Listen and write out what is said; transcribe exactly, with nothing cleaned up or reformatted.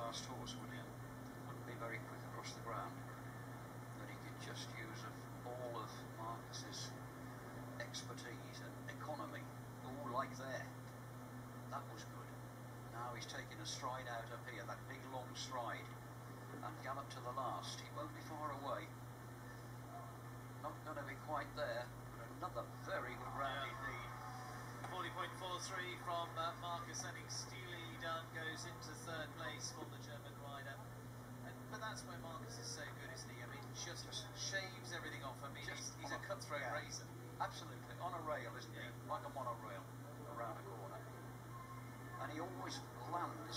fast horse, would he? Wouldn't be very quick across the ground, but he could just use of all of Marcus's expertise and economy. All like there. That was good. Now he's taking a stride out up here, that big long stride, and gallop to the last. He won't be far away. Not going to be quite there, but another very good round yeah. indeed. forty point four three from uh, Marcus Ehning. Steely Dan goes into third place for the German rider. And, but that's where Marcus is so good, isn't he? I mean, just, just shaves everything off. I mean, Just he's, he's a cutthroat yeah. racer. Absolutely, on a rail, isn't he? Yeah. Like a monorail around a corner. And he always lands